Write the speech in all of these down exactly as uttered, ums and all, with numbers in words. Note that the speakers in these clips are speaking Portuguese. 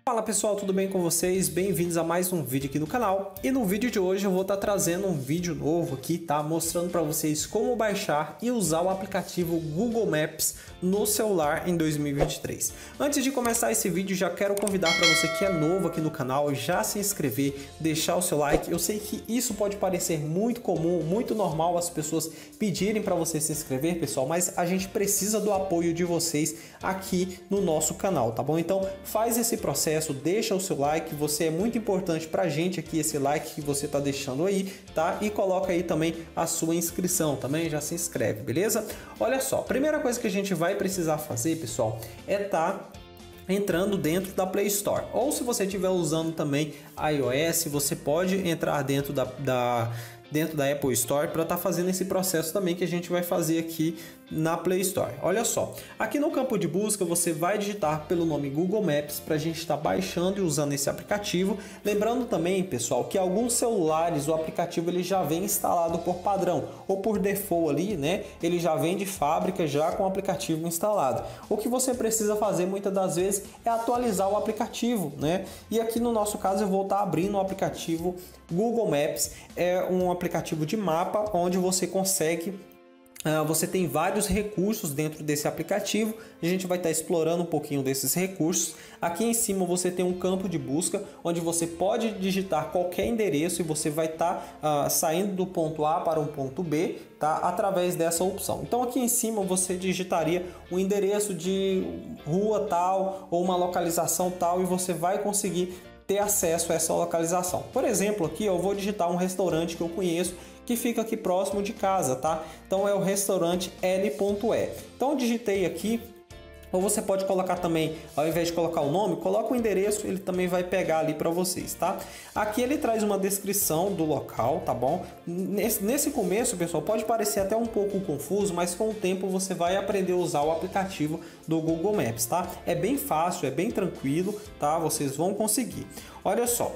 Fala pessoal, tudo bem com vocês? Bem-vindos a mais um vídeo aqui no canal. E no vídeo de hoje eu vou estar trazendo um vídeo novo aqui, tá? Mostrando para vocês como baixar e usar o aplicativo Google Maps no celular em dois mil e vinte e três. Antes de começar esse vídeo, já quero convidar para você que é novo aqui no canal, já se inscrever, deixar o seu like. Eu sei que isso pode parecer muito comum, muito normal as pessoas pedirem para você se inscrever, pessoal, mas a gente precisa do apoio de vocês aqui no nosso canal, tá bom? Então faz esse processo, deixa o seu like, você é muito importante pra gente aqui, esse like que você tá deixando aí, tá? E coloca aí também a sua inscrição, também já se inscreve, beleza? Olha só, primeira coisa que a gente vai precisar fazer, pessoal, é tá entrando dentro da Play Store, ou se você estiver usando também iOS, você pode entrar dentro da, da dentro da Apple Store para estar tá fazendo esse processo também que a gente vai fazer aqui na Play Store. Olha só, aqui no campo de busca você vai digitar pelo nome Google Maps para a gente estar tá baixando e usando esse aplicativo. Lembrando também, pessoal, que alguns celulares o aplicativo ele já vem instalado por padrão ou por default ali, né? Ele já vem de fábrica já com o aplicativo instalado. O que você precisa fazer muitas das vezes é atualizar o aplicativo, né? E aqui no nosso caso eu vou estar tá abrindo o aplicativo Google Maps, é um aplicativo de mapa onde você consegue Uh, você tem vários recursos dentro desse aplicativo. A gente vai estar tá explorando um pouquinho desses recursos. Aqui em cima você tem um campo de busca onde você pode digitar qualquer endereço e você vai estar tá, uh, saindo do ponto A para um ponto B, tá? Através dessa opção. Então aqui em cima você digitaria o endereço de rua tal ou uma localização tal e você vai conseguir ter acesso a essa localização. Por exemplo, aqui eu vou digitar um restaurante que eu conheço que fica aqui próximo de casa, tá? Então é o restaurante L ponto E. Então eu digitei aqui, ou você pode colocar também, ao invés de colocar o nome, coloca o endereço, ele também vai pegar ali para vocês, tá? Aqui ele traz uma descrição do local, tá bom? Nesse, nesse começo, pessoal, pode parecer até um pouco confuso, mas com o tempo você vai aprender a usar o aplicativo do Google Maps, tá? É bem fácil, é bem tranquilo, tá? Vocês vão conseguir. Olha só,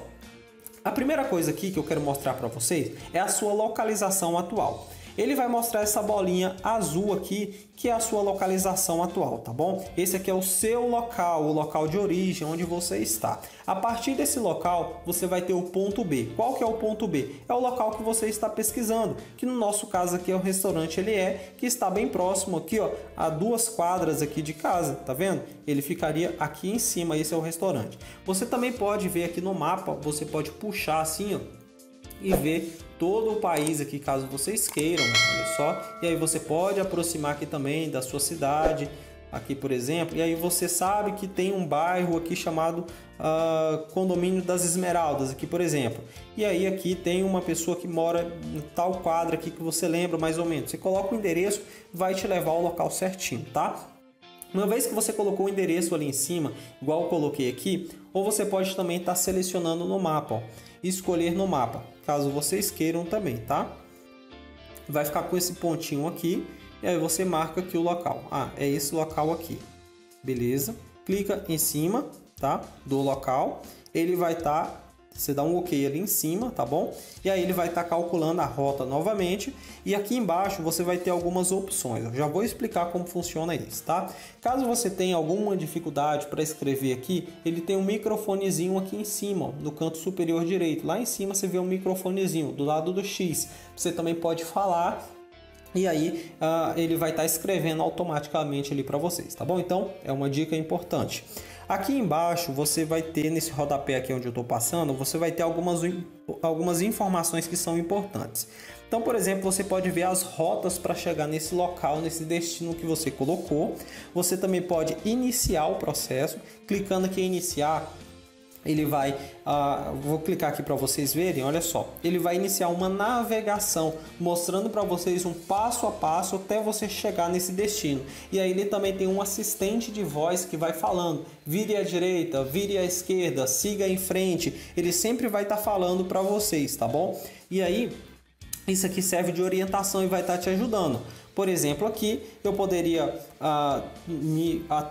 a primeira coisa aqui que eu quero mostrar para vocês é a sua localização atual. Ele vai mostrar essa bolinha azul aqui, que é a sua localização atual, tá bom? Esse aqui é o seu local, o local de origem, onde você está. A partir desse local, você vai ter o ponto B. Qual que é o ponto B? É o local que você está pesquisando, que no nosso caso aqui é o restaurante Ele É, que está bem próximo aqui, ó, a duas quadras aqui de casa, tá vendo? Ele ficaria aqui em cima, esse é o restaurante. Você também pode ver aqui no mapa, você pode puxar assim, ó, e ver todo o país aqui, caso vocês queiram, olha só. E aí você pode aproximar aqui também da sua cidade, aqui por exemplo, e aí você sabe que tem um bairro aqui chamado uh, Condomínio das Esmeraldas, aqui por exemplo. E aí aqui tem uma pessoa que mora em tal quadra aqui que você lembra mais ou menos. Você coloca o endereço, vai te levar ao local certinho, tá? Uma vez que você colocou o endereço ali em cima, igual eu coloquei aqui, ou você pode também estar tá selecionando no mapa, ó, e escolher no mapa, caso vocês queiram também, tá? Vai ficar com esse pontinho aqui, e aí você marca aqui o local. Ah, é esse local aqui. Beleza? Clica em cima, tá? Do local, ele vai estar... Tá, você dá um OK ali em cima, tá bom? E aí ele vai estar tá calculando a rota novamente. E aqui embaixo você vai ter algumas opções. Eu já vou explicar como funciona isso, tá? Caso você tenha alguma dificuldade para escrever aqui, ele tem um microfonezinho aqui em cima, ó, no canto superior direito. Lá em cima você vê um microfonezinho do lado do X. Você também pode falar. E aí uh, ele vai estar tá escrevendo automaticamente ali para vocês, tá bom? Então é uma dica importante. Aqui embaixo você vai ter, nesse rodapé aqui onde eu estou passando, você vai ter algumas, algumas informações que são importantes. Então, por exemplo, você pode ver as rotas para chegar nesse local, nesse destino que você colocou. Você também pode iniciar o processo, clicando aqui em iniciar. Ele vai, uh, vou clicar aqui para vocês verem, olha só, ele vai iniciar uma navegação, mostrando para vocês um passo a passo até você chegar nesse destino. E aí ele também tem um assistente de voz que vai falando, vire à direita, vire à esquerda, siga em frente, ele sempre vai estar tá falando para vocês, tá bom? E aí, isso aqui serve de orientação e vai estar tá te ajudando. Por exemplo, aqui eu poderia, uh, me, uh,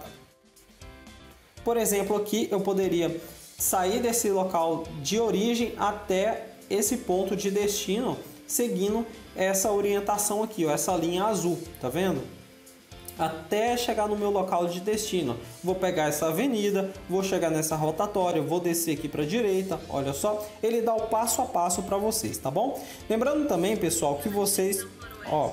por exemplo, aqui eu poderia sair desse local de origem até esse ponto de destino, seguindo essa orientação aqui, ó, essa linha azul, tá vendo? até chegar no meu local de destino. Vou pegar essa avenida, vou chegar nessa rotatória, vou descer aqui para a direita. Olha só, ele dá o passo a passo para vocês, tá bom? Lembrando também, pessoal, que vocês, ó,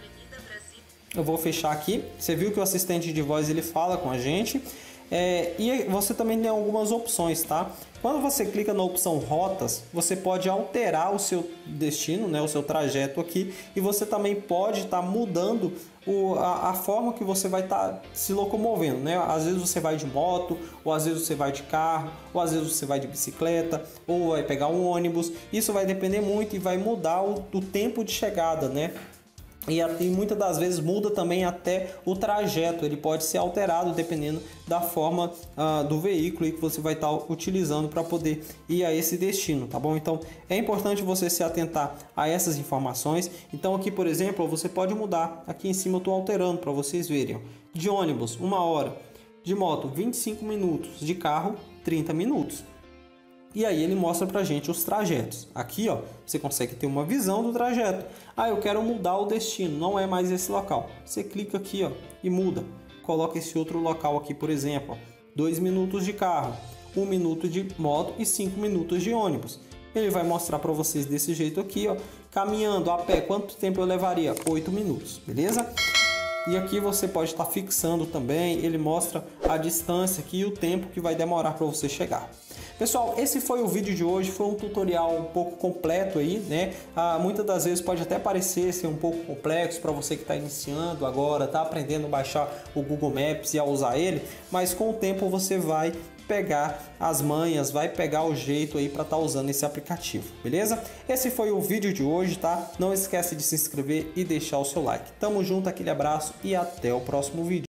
eu vou fechar aqui. Você viu que o assistente de voz ele fala com a gente. É, e você também tem algumas opções, tá? Quando você clica na opção rotas, você pode alterar o seu destino, né, o seu trajeto aqui, e você também pode estar tá mudando o, a, a forma que você vai estar tá se locomovendo, né? Às vezes você vai de moto, ou às vezes você vai de carro, ou às vezes você vai de bicicleta, ou vai pegar um ônibus. Isso vai depender muito e vai mudar o, o tempo de chegada, né? E, e muitas das vezes muda também até o trajeto, ele pode ser alterado dependendo da forma uh, do veículo que você vai estar tá utilizando para poder ir a esse destino, tá bom? Então é importante você se atentar a essas informações. Então aqui, por exemplo, você pode mudar, aqui em cima eu estou alterando para vocês verem, de ônibus uma hora, de moto vinte e cinco minutos, de carro trinta minutos. E aí ele mostra pra gente os trajetos. Aqui, ó, você consegue ter uma visão do trajeto. Ah, eu quero mudar o destino, não é mais esse local. Você clica aqui, ó, e muda. Coloca esse outro local aqui, por exemplo, dois minutos de carro, um minuto de moto e cinco minutos de ônibus. Ele vai mostrar para vocês desse jeito aqui, ó, caminhando a pé, quanto tempo eu levaria? oito minutos, beleza? E aqui você pode estar fixando também, ele mostra a distância aqui e o tempo que vai demorar para você chegar. Pessoal, esse foi o vídeo de hoje, foi um tutorial um pouco completo aí, né? Ah, muitas das vezes pode até parecer ser um pouco complexo para você que está iniciando agora, está aprendendo a baixar o Google Maps e a usar ele, mas com o tempo você vai pegar as manhas, vai pegar o jeito aí para estar tá usando esse aplicativo, beleza? Esse foi o vídeo de hoje, tá? Não esquece de se inscrever e deixar o seu like. Tamo junto, aquele abraço e até o próximo vídeo.